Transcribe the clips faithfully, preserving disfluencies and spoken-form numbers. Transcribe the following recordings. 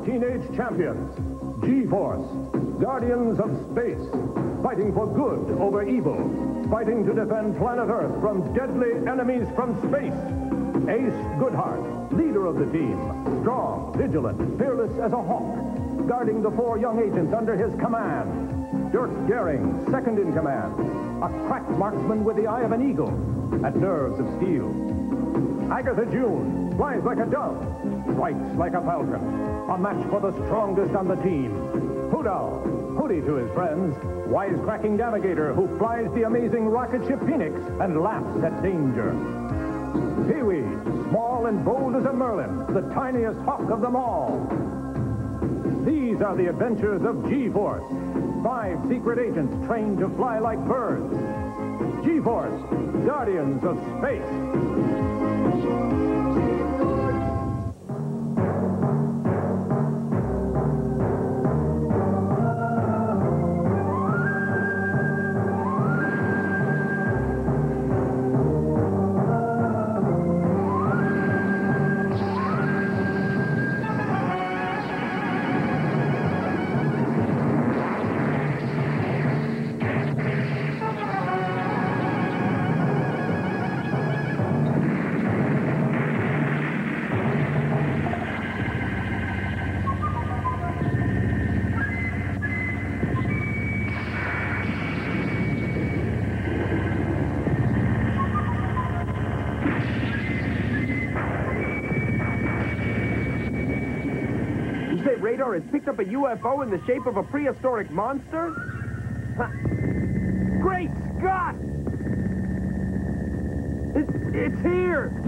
of teenage champions, G-Force, guardians of space, fighting for good over evil, fighting to defend planet Earth from deadly enemies from space. Ace Goodhart, leader of the team, strong, vigilant, fearless as a hawk, guarding the four young agents under his command. Dirk Daring, second in command, a crack marksman with the eye of an eagle and nerves of steel. Agatha June flies like a dove, strikes like a falcon, a match for the strongest on the team. Hoodow, Hooty to his friends, wisecracking navigator who flies the amazing rocket ship Phoenix and laughs at danger. Pee-wee, small and bold as a merlin, the tiniest hawk of them all. These are the adventures of G-Force, five secret agents trained to fly like birds. G-Force, guardians of space. Radar has picked up a U F O in the shape of a prehistoric monster? Huh. Great Scott! It, it's here!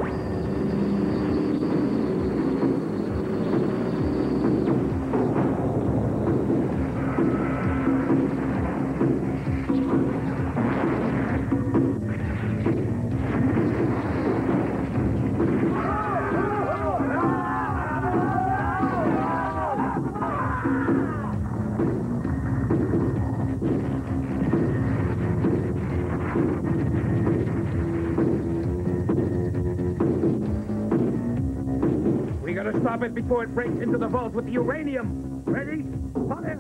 Stop it before it breaks into the vault with the uranium. Ready? Fire!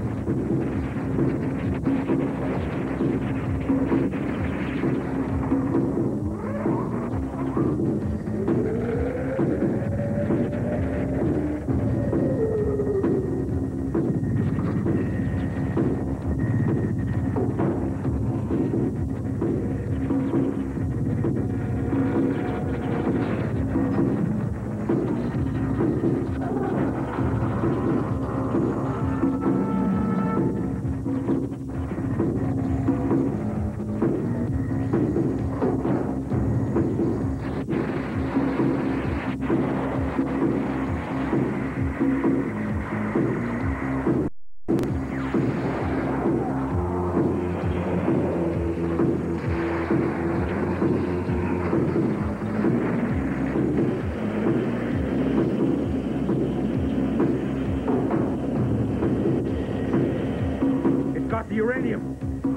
The uranium.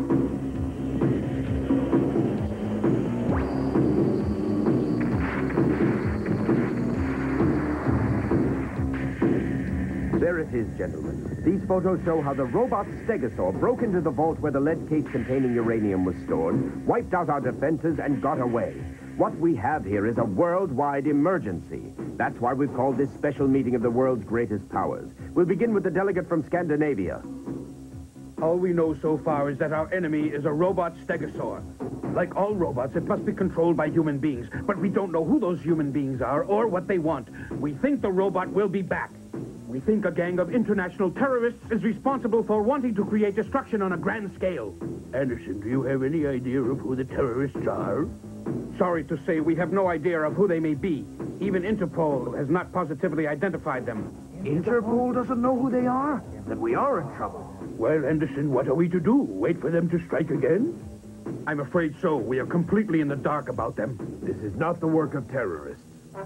There it is, gentlemen. These photos show how the robot Stegosaur broke into the vault where the lead case containing uranium was stored, wiped out our defenses, and got away. What we have here is a worldwide emergency. That's why we've called this special meeting of the world's greatest powers. We'll begin with the delegate from Scandinavia. All we know so far is that our enemy is a robot Stegosaur. Like all robots, it must be controlled by human beings, but we don't know who those human beings are or what they want. We think the robot will be back. We think a gang of international terrorists is responsible for wanting to create destruction on a grand scale. Anderson, do you have any idea of who the terrorists are? Sorry to say, we have no idea of who they may be. Even Interpol has not positively identified them. Interpol doesn't know who they are? Then we are in trouble. Well, Anderson, what are we to do? Wait for them to strike again? I'm afraid so. We are completely in the dark about them. This is not the work of terrorists.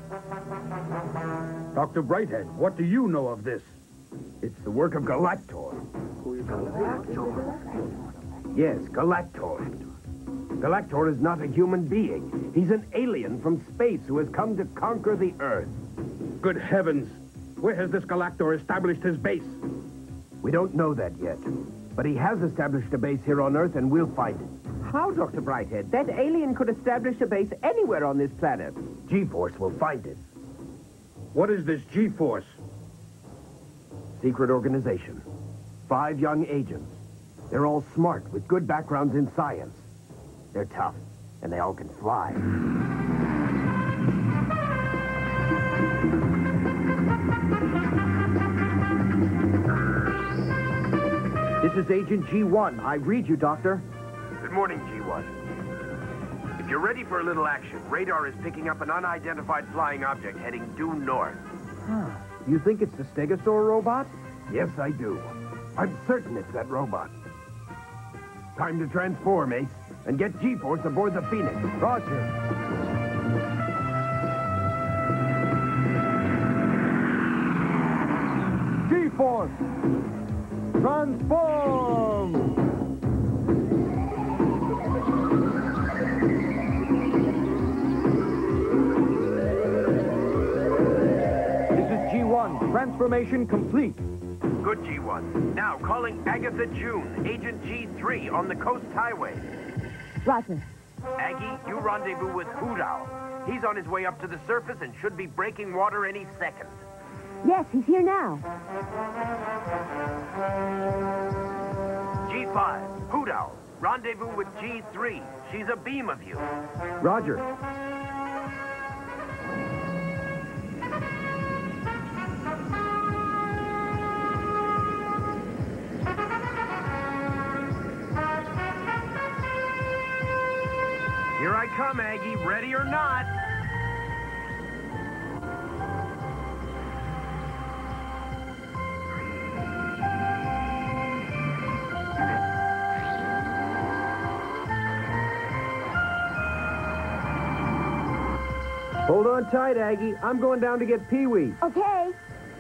Doctor Brighthead, what do you know of this? It's the work of Galactor. Galactor? Yes, Galactor. Galactor is not a human being. He's an alien from space who has come to conquer the Earth. Good heavens. Where has this Galactor established his base? We don't know that yet. But he has established a base here on Earth, and we'll find it. How, Doctor Brighthead? That alien could establish a base anywhere on this planet. G-Force will find it. What is this G-Force? Secret organization. Five young agents. They're all smart, with good backgrounds in science. They're tough, and they all can fly. This is Agent G one. I read you, Doctor. Good morning, G one. If you're ready for a little action, radar is picking up an unidentified flying object heading due north. Huh. You think it's the Stegosaur robot? Yes, I do. I'm certain it's that robot. Time to transform, Ace, and get G-Force aboard the Phoenix. Roger. G-Force! Transform! This is G one. Transformation complete. Good, G one. Now, calling Agatha June, Agent G three on the Coast Highway. Roger. Aggie, you rendezvous with Hoot Owl. He's on his way up to the surface and should be breaking water any second. Yes, he's here now. G five, Hoot Owl. Rendezvous with G three. She's a beam of you. Roger. Here I come, Aggie. Ready or not. Hold on tight, Aggie. I'm going down to get Pee-wee. Okay.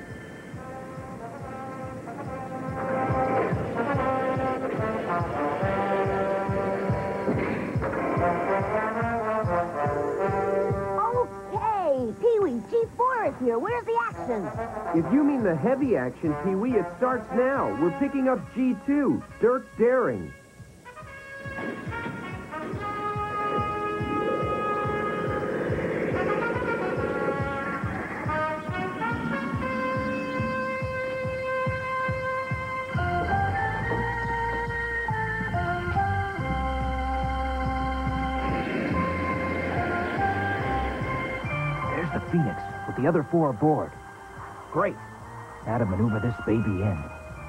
Okay, Pee-wee, G four is here. Where's the action? If you mean the heavy action, Pee-wee, it starts now. We're picking up G two, Dirk Daring. Phoenix, with the other four aboard. Great. Now to maneuver this baby in.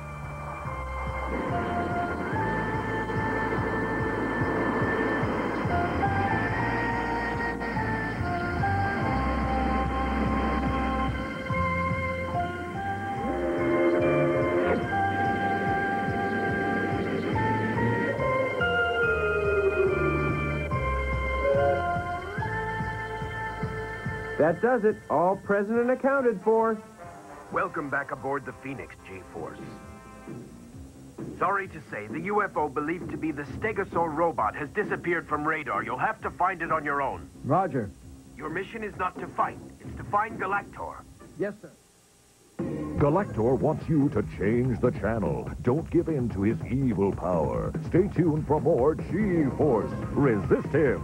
That does it. All present and accounted for. Welcome back aboard the Phoenix, G-Force. Sorry to say, the U F O believed to be the Stegosaur robot has disappeared from radar. You'll have to find it on your own. Roger. Your mission is not to fight. It's to find Galactor. Yes, sir. Galactor wants you to change the channel. Don't give in to his evil power. Stay tuned for more G-Force. Resist him.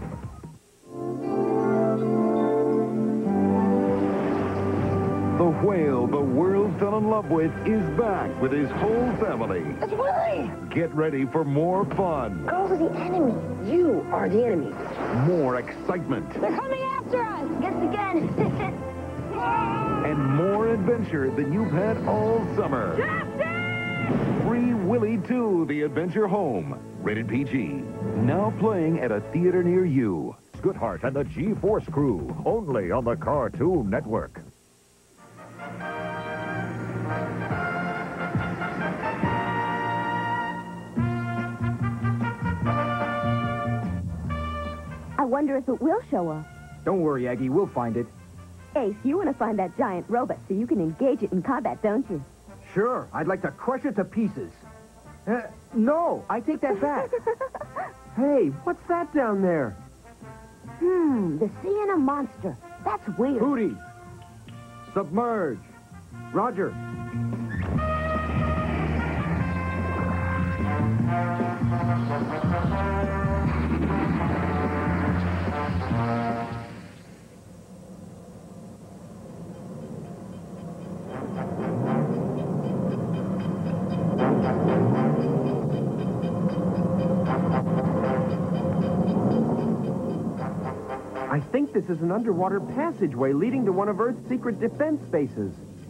The whale the world fell in love with is back with his whole family. It's Willie! Get ready for more fun, Go to the enemy. You are the enemy. more excitement, They're coming after us! Guess again. and more adventure than you've had all summer. Free Willy two, The Adventure Home. Rated P G. Now playing at a theater near you. Goodhart and the G-Force crew. Only on the Cartoon Network. I wonder if it will show up. Don't worry, Aggie. We'll find it. Ace, you want to find that giant robot so you can engage it in combat, don't you? Sure. I'd like to crush it to pieces. Uh, no, I take that back. Hey, what's that down there? Hmm, the sea and a monster. That's weird. Hootie! Submerge! Roger. I think this is an underwater passageway leading to one of Earth's secret defense bases.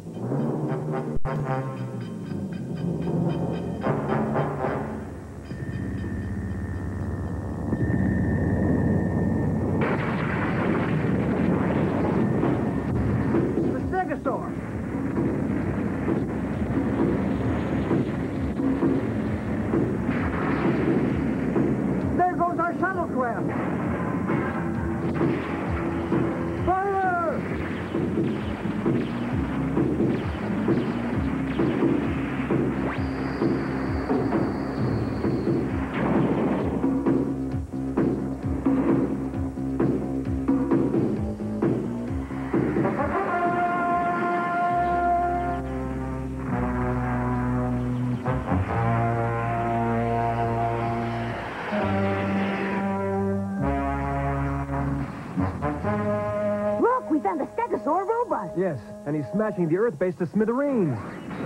The Stegosaur! There goes our shuttlecraft! Fire! Look, we found the Stegosaur robot. Yes, and he's smashing the Earth base to smithereens.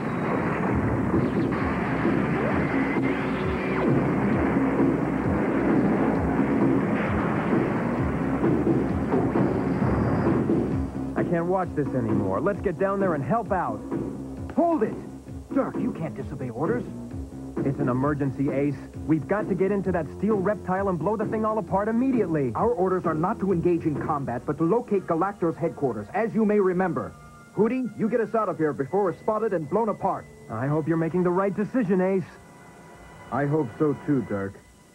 I can't watch this anymore. Let's get down there and help out. Hold it! Dirk, you can't disobey orders. It's an emergency, Ace. We've got to get into that steel reptile and blow the thing all apart immediately. Our orders are not to engage in combat, but to locate Galactor's headquarters, as you may remember. Hootie, you get us out of here before we're spotted and blown apart. I hope you're making the right decision, Ace. I hope so too, Dirk.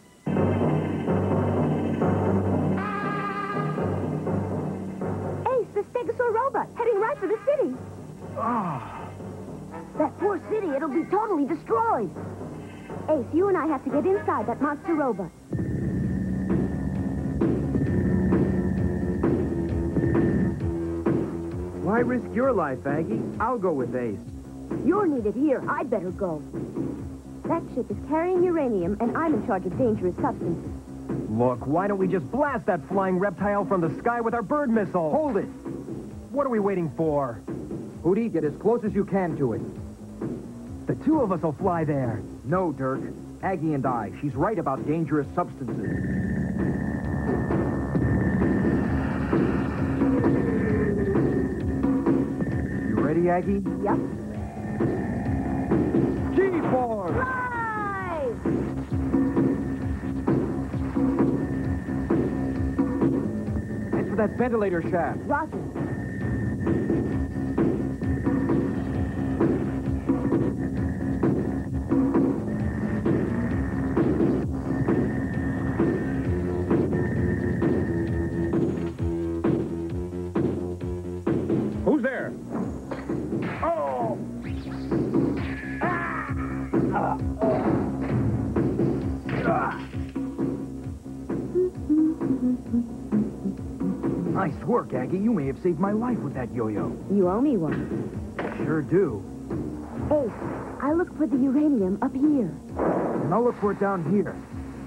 Ace, the Stegosaur robot, heading right for the city. Ah. That poor city, it'll be totally destroyed. Ace, you and I have to get inside that monster robot. Why risk your life, Aggie? I'll go with Ace. You're needed here. I'd better go. That ship is carrying uranium, and I'm in charge of dangerous substances. Look, why don't we just blast that flying reptile from the sky with our bird missile? Hold it! What are we waiting for? Hootie, get as close as you can to it. The two of us will fly there. No, Dirk. Aggie and I. She's right about dangerous substances. You ready, Aggie? Yep. G-force! Fly! Head for that ventilator shaft. Roger. Who's there? Oh! Nice work, Aggie. You may have saved my life with that yo-yo. You owe me one. Sure do. Ace, I look for the uranium up here. And I'll look for it down here.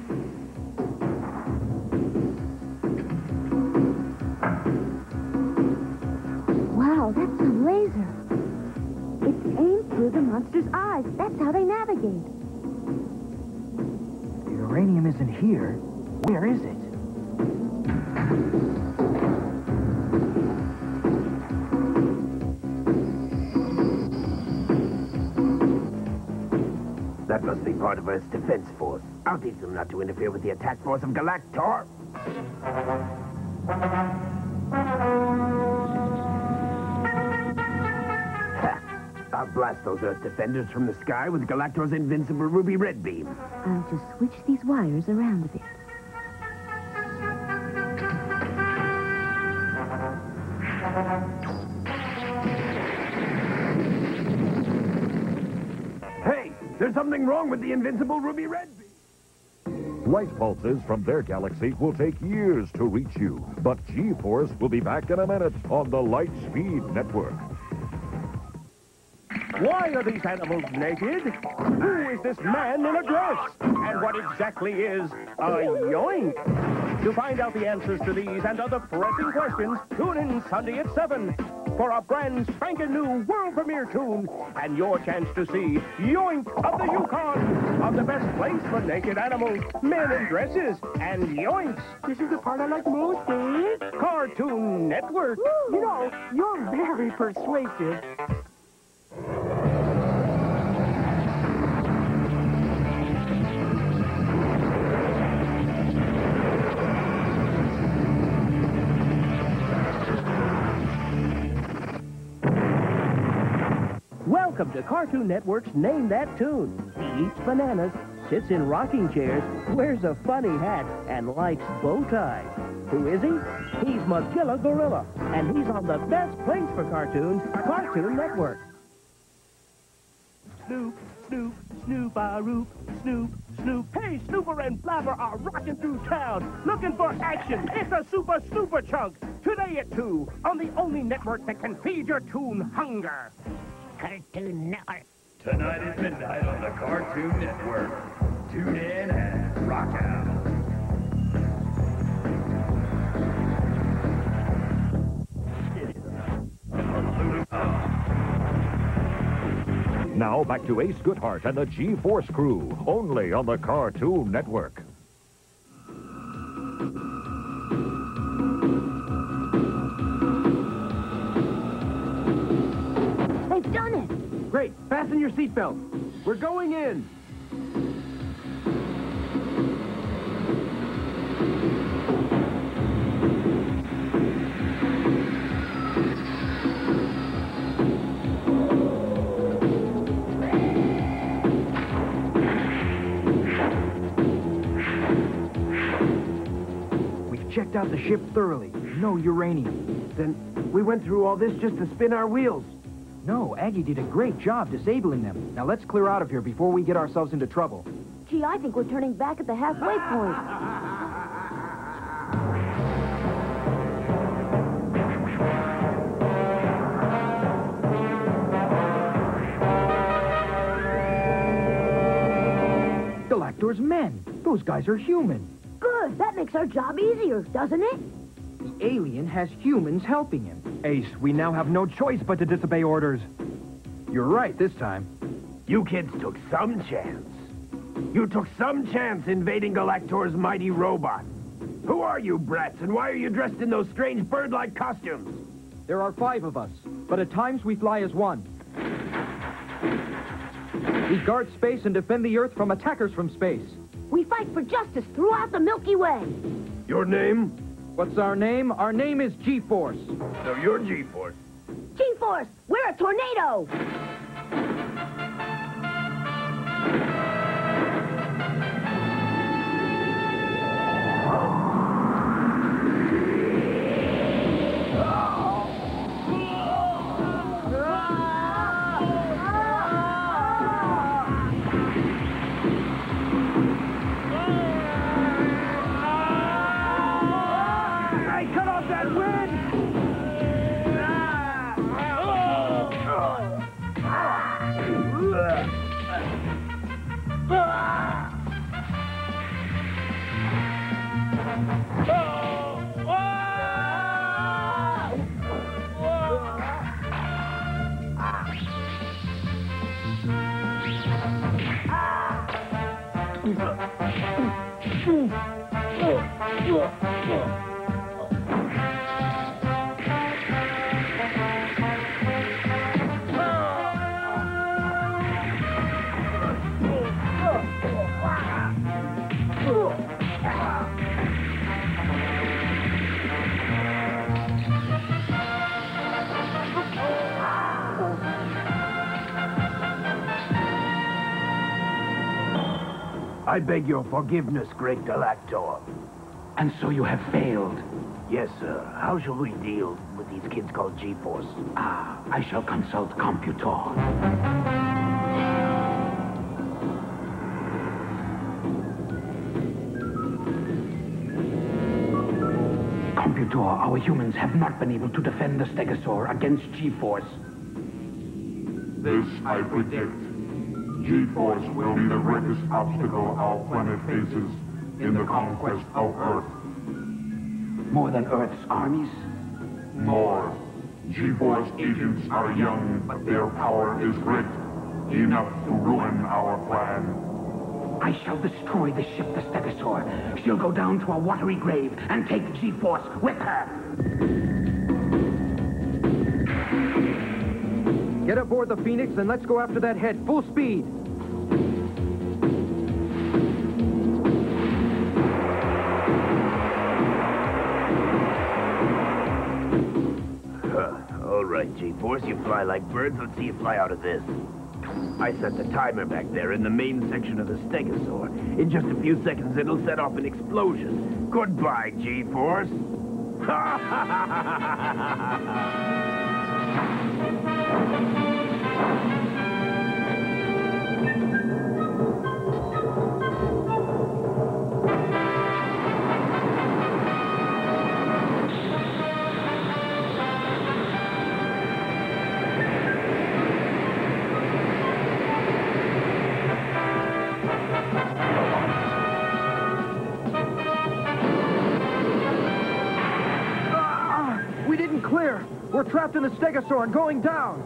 Wow, that's a laser. It's aimed through the monster's eyes. That's how they navigate. The uranium isn't here. Where is it? That must be part of Earth's defense force. I'll teach them not to interfere with the attack force of Galactor. Ha! I'll blast those Earth defenders from the sky with Galactor's invincible ruby red beam. I'll just switch these wires around a bit. Hey, there's something wrong with the invincible ruby red beam. Light pulses from their galaxy will take years to reach you, but G-Force will be back in a minute on the Light Speed Network. Why are these animals naked? Who is this man in a dress? And what exactly is a yoink? To find out the answers to these and other pressing questions, tune in Sunday at seven for a brand spanking new world premiere tune and your chance to see Yoink of the Yukon, of the best place for naked animals, men in dresses, and yoinks. This is the part I like most, Dave. Cartoon Network. You know, you're very persuasive. Welcome to Cartoon Network's Name That Tune. He eats bananas, sits in rocking chairs, wears a funny hat, and likes bow ties. Who is he? He's Magilla Gorilla, and he's on the best place for cartoons, Cartoon Network. Snoop, Snoop, Snoop-a-roop, Snoop, Snoop. Hey, Snooper and Flapper are rocking through town, looking for action. It's a Super Snooper Chunk, today at two, on the only network that can feed your toon hunger. Cartoon Network. Tonight at midnight on the Cartoon Network. Tune in and rock out. Now back to Ace Goodhart and the G-Force crew, only on the Cartoon Network. They've done it. Great. Fasten your seatbelt. We're going in. We've checked out the ship thoroughly. No uranium. Then we went through all this just to spin our wheels. No, Aggie did a great job disabling them. Now let's clear out of here before we get ourselves into trouble. Gee, I think we're turning back at the halfway point. Galactor's men. Those guys are human. Good. That makes our job easier, doesn't it? The alien has humans helping him. Ace, we now have no choice but to disobey orders. You're right this time. You kids took some chance. You took some chance invading Galactor's mighty robot. Who are you, brats, and why are you dressed in those strange bird-like costumes? There are five of us, but at times we fly as one. We guard space and defend the Earth from attackers from space. We fight for justice throughout the Milky Way. Your name? What's our name? Our name is G-Force. So you're G-Force. G-Force, we're a tornado. I beg your forgiveness, great Galactor. And so you have failed. Yes, sir. How shall we deal with these kids called G-Force? Ah, I shall consult Computor. Computor, our humans have not been able to defend the Stegosaur against G-Force. This I predict. G-Force will be the greatest obstacle our planet faces in the conquest of Earth. More than Earth's armies? More. G-Force agents are young, but their power is great. Enough to ruin our plan. I shall destroy the ship, the Stegosaur. She'll go down to a watery grave and take G-Force with her. Get aboard the Phoenix and let's go after that head. Full speed. All right, G-Force, you fly like birds. Let's see you fly out of this. I set the timer back there in the main section of the Stegosaur. In just a few seconds, it'll set off an explosion. Goodbye, G-Force. Clear! We're trapped in the Stegosaur and going down!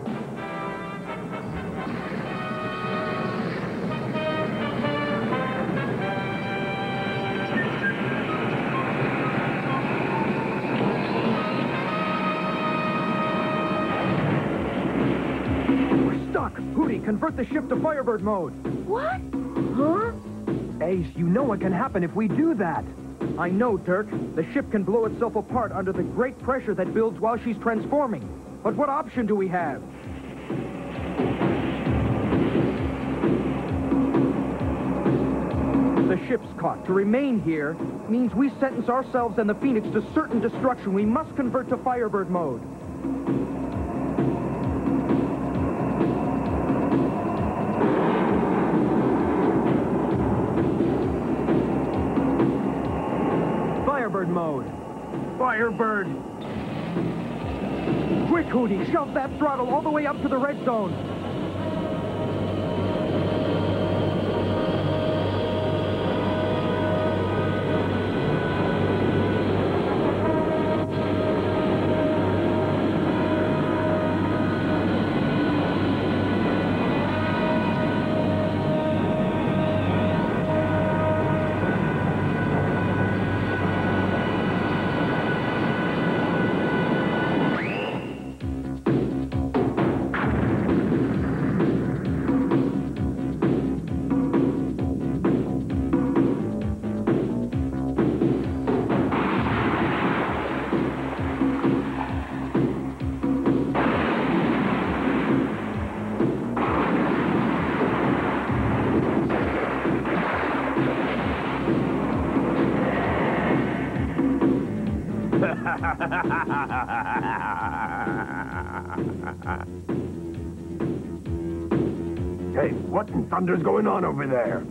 We're stuck! Hootie, convert the ship to Firebird mode! What? Huh? Ace, you know what can happen if we do that! I know, Dirk. The ship can blow itself apart under the great pressure that builds while she's transforming. But what option do we have? The ship's caught. To remain here means we sentence ourselves and the Phoenix to certain destruction. We must convert to Firebird mode. Firebird mode. Firebird. Quick, Hootie, shove that throttle all the way up to the red zone. Hey, what in thunder's going on over there?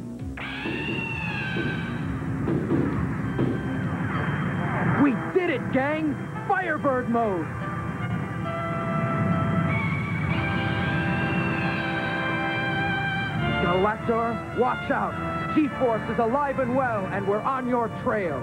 We did it, gang! Firebird mode! Galactor, watch out! G-Force is alive and well, and we're on your trail.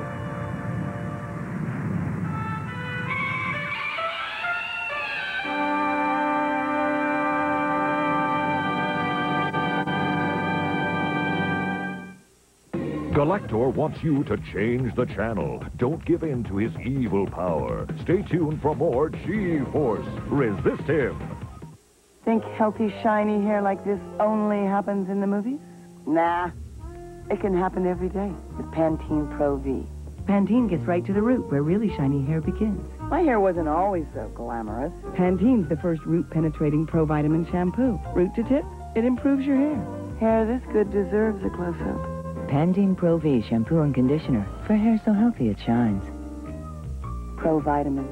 Galactor wants you to change the channel. Don't give in to his evil power. Stay tuned for more G-Force. Resist him. Think healthy, shiny hair like this only happens in the movies? Nah. It can happen every day with Pantene Pro V. Pantene gets right to the root where really shiny hair begins. My hair wasn't always so glamorous. Pantene's the first root-penetrating pro-vitamin shampoo. Root to tip, it improves your hair. Hair this good deserves a close-up. Pantene Pro V shampoo and conditioner for hair so healthy it shines. Pro vitamins.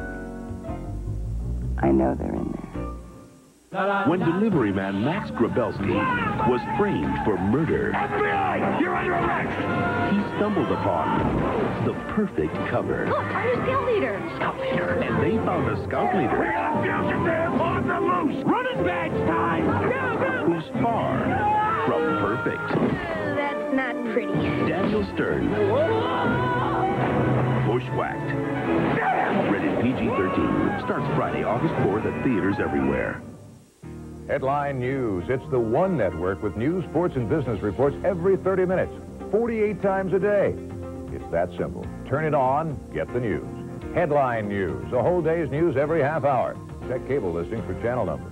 I know they're in there. When delivery man Max Grabelski was framed for murder, F B I! You're under arrest! he stumbled upon the perfect cover. Look, our new scout leader. Scout leader. And they found a scout leader. We got fugitives on the loose! Running badge time! Starts Friday, August fourth at theaters everywhere. Headline News. It's the one network with news, sports, and business reports every thirty minutes, forty-eight times a day. It's that simple. Turn it on, get the news. Headline News. A whole day's news every half hour. Check cable listings for channel number.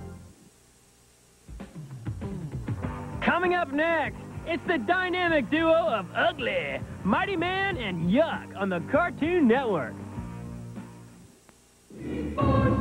Coming up next, it's the dynamic duo of Ugly, Mighty Man and Yuck on the Cartoon Network.